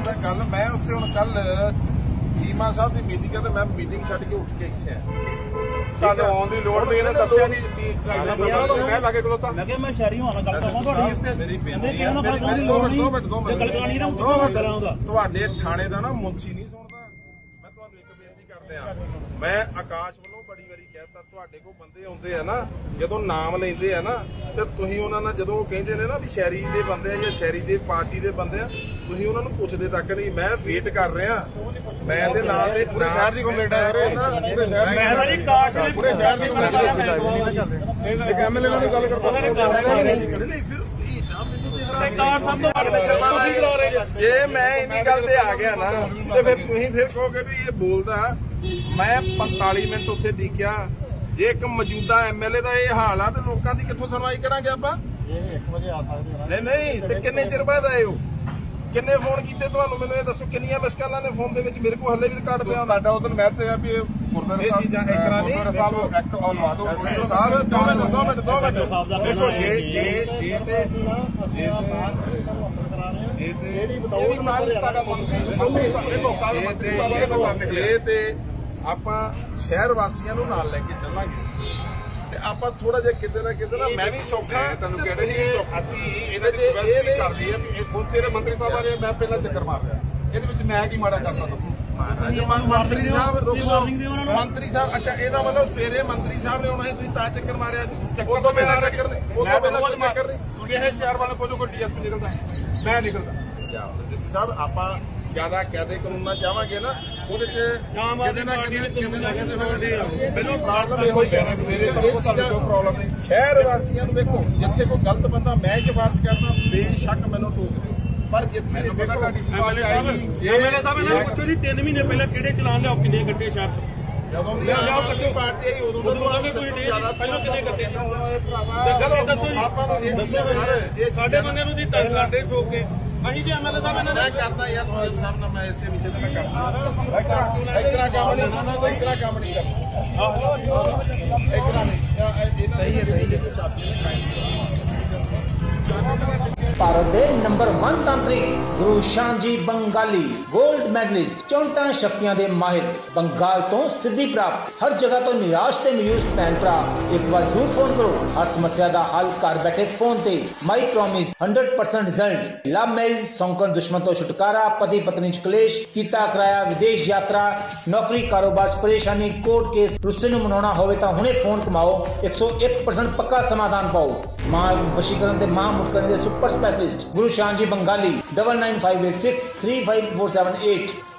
कल मैं उत्थे हुण कल चीमा साहब की मीटिंग है तो मैं मीटिंग छड्ड के उठ के इत्थे ਸਾਨੂੰ ਆਉਣ ਦੀ ਲੋੜ ਨਹੀਂ, ਇਹਨੇ ਦੱਸਿਆ ਨਹੀਂ ਮੈਂ ਲਾਗੇ ਖਲੋਤਾ। ਮੈਂ ਕਿਹਾ ਮੈਂ ਸ਼ਹਿਰੀ ਹੋਣਾ ਗੱਲ ਕਰਾਂ ਤੁਹਾਡੀ ਮੇਰੀ ਬੇਨਤੀ ਹੈ, ਮੇਰੀ ਲੋੜ 2 ਮਿੰਟ ਕਲਕਾਣੀ ਦਾ ਤੁਹਾਡੇ ਥਾਣੇ ਦਾ ਨਾ ਮੁੰਸ਼ੀ ਨਹੀਂ ਸੁਣਦਾ। ਮੈਂ ਤੁਹਾਨੂੰ ਇੱਕ ਬੇਨਤੀ ਕਰਦੇ ਆ, ਮੈਂ ਆਕਾਸ਼ ਵੱਲੋਂ ਬੜੀ ਵਾਰੀ ਕਹਿਤਾ ਤੁਹਾਡੇ ਕੋਲ ਬੰਦੇ ਆਉਂਦੇ ਆ ਨਾ ਜਦੋਂ ਨਾਮ ਲੈਂਦੇ ਆ ਨਾ ਤੇ ਤੁਸੀਂ ਉਹਨਾਂ ਨਾਲ ਜਦੋਂ ਕਹਿੰਦੇ ਨੇ ਨਾ ਵੀ ਸ਼ਹਿਰੀ ਦੇ ਬੰਦੇ ਆ ਜਾਂ ਸ਼ਹਿਰੀ ਦੇ ਪਾਰਟੀ ਦੇ ਬੰਦੇ ਆ ਤੁਸੀਂ ਉਹਨਾਂ ਨੂੰ ਪੁੱਛਦੇ ਤੱਕ ਨਹੀਂ। ਮੈਂ ਵੇਟ ਕਰ ਰਿਹਾ, ਮੈਂ ਇਹਦੇ ਨਾਂ ਤੇ ਪੂਰੇ ਸ਼ਹਿਰ ਦੀ ਕੰਪਲੇਂਟ ਹੈ ਸਰ, ਪੂਰੇ ਸ਼ਹਿਰ ਦੀ। ਮੈਂ ਜੀ ਕਾਸ਼ ਨੇ ਪੂਰੇ ਸ਼ਹਿਰ ਦੀ ਕੰਪਲੇਂਟ ਇੱਕ ਐਮਐਲਏ ਨਾਲ ਗੱਲ ਕਰਦਾ ਨਹੀਂ ਫਿਰ ਜੇ मैं इन्नी गल ते आ गया ना तो फिर तुसीं फिर कहोगे भी ये बोलदा। मैं 45 मिनट उत्थे डिक्या, जे एक मौजूदा एमएलए का यह हाल आ तो लोगों की कित्थों सुनवाई करांगे आपां? 1 बजे आ सकदे नहीं ते किन्ने चिर बाद आए हो? किन्ने फोन कीते तुहानूं? मैनूं ये दसो किन्नियां मिस कॉलां ने फोन दे विच मेरे को हल्ले भी रिकॉर्ड पिया साडा उधर मैसेज है भी ये चीज़ां इस तरह नहीं एक्ट लवा दो साहब। 2 मिनट देखो जे ਆਪਾਂ ਸ਼ਹਿਰ ਵਾਸੀਆਂ ਨੂੰ ਨਾਲ ਲੈ ਕੇ ਚੱਲਾਂਗੇ ਤੇ ਆਪਾਂ ਥੋੜਾ ਜਿਹਾ ਕਿਤੇ ਨਾ ਮੈਂ ਵੀ ਸੌਖਾ ਤੁਹਾਨੂੰ ਕਹਿੰਦੇ ਸੀ ਸੌਖਾ ਸੀ ਇਹਦੇ ਚ ਇਹ ਨਹੀਂ ਕਰਦੀ ਹੈ ਇਹ ਖੁਦ ਤੇਰੇ ਮੰਤਰੀ ਸਾਹਿਬ ਆ ਰਹੇ ਮੈਂ ਪਹਿਲਾਂ ਚੱਕਰ ਮਾਰ ਰਿਹਾ ਇਹਦੇ ਵਿੱਚ ਮੈਂ ਕੀ ਮਾੜਾ ਕਰਦਾ ਮੰਤਰੀ ਸਾਹਿਬ ਅੱਛਾ ਇਹਦਾ ਮਤਲਬ ਸਵੇਰੇ ਮੰਤਰੀ ਸਾਹਿਬ ਨੇ ਆਉਣਾ ਸੀ ਤੁਸੀਂ ਤਾਂ ਚੱਕਰ ਮਾਰਿਆ ਉਹ ਤੋਂ ਪਹਿਲਾਂ ਚੱਕਰ ਨਹੀਂ ਇਹ ਸ਼ਹਿਰ ਵਾਲੇ ਕੋਲੋਂ ਕੋਈ ਡੀਐਸਪੀ ਨਿਕਲਦਾ ਮੈਂ ਨਿਕਲਦਾ ਸਾਹਿਬ ਆਪਾਂ ज्यादा कैदे कानून चाहवांगे ना ਉਹਦੇ ਚ ਕਿਤੇ ਨਾ ਕਿਤੇ ਮੈਨੂੰ ਪ੍ਰੋਬਲਮ ਨਹੀਂ। ਸ਼ਹਿਰ ਵਾਸੀਆਂ ਨੂੰ ਵੇਖੋ ਜਿੱਥੇ ਕੋਈ ਗਲਤ ਬੰਦਾ ਮੈਂ ਸਿਫਾਰਿਸ਼ ਕਰਦਾ ਬੇਸ਼ੱਕ ਮੈਨੂੰ ਟੋਕ ਦਿਓ ਪਰ ਜਿੱਥੇ ਐਮਐਲਏ ਸਾਹਿਬ ਇਹਨਾਂ ਨੂੰ ਪੁੱਛੋ ਜੀ 3 ਮਹੀਨੇ ਪਹਿਲਾਂ ਕਿਹੜੇ ਚਲਾਨ ਲਿਆਓ ਕਿੰਨੇ ਗੱਡੇ ਸ਼ਹਿਰ ਚ ਜਦੋਂ ਦੀ ਕੱਟੀ ਪਾਰਟੀ ਆਈ ਉਦੋਂ ਦਾ ਕੋਈ ਜ਼ਿਆਦਾ ਪਹਿਲਾਂ ਕਿੰਨੇ ਗੱਡੇ ਚਲੋ ਦੱਸੋ ਆਪਾਂ ਨੂੰ ਦੱਸੋ ਸਰ ਇਹ ਸਾਡੇ ਬੰਦੇ ਨੂੰ ਦੀ ਤੰਗ ਕਰਦੇ ਠੋਕ ਕੇ ਅਸੀਂ ਜੀ ਐਮਐਲਏ ਸਾਹਿਬ ਇਹਨਾਂ ਨੇ ਕਰਦਾ ਯਾਰ ਸੀਐਮ ਸਾਹਿਬ ਨਾਲ ਮੈਂ ਇਸੇ ਵਿਸ਼ੇ ਤੇ ਮੈਂ ਕਰਦਾ ਇਤਨਾ ਕੰਮ ਨਹੀਂ ਕਰਦਾ ਇਤਨਾ ਨਹੀਂ ਸਹੀ ਹੈ भारत के नंबर 1 तांत्रिक गुरु शांजी बंगाली गोल्ड मेडलिस्ट 64 शक्तियां दे माहिर बंगाल तो सिद्धि प्राप्त हर जगह तो निराश ते मायूस भैन भरा एक बार जरूर फोन करो हर समस्या दा हल घर बैठे फोन ते my promise 100% result love marriage सौंकन दुश्मन तो छुटकारा पति पत्नी च कलेश कीता कराया विदेश यात्रा नौकरी कारोबार च परेशानी कोर्ट केस रुस्से नूं मनाउणा होवे तां हुणे फोन कमाओ 101% पक्का समाधान पाओ मां वशीकरण ते मां मुटकरण दे सुपर स्पेशलिस्ट गुरु शांजी बंगाली 9958635478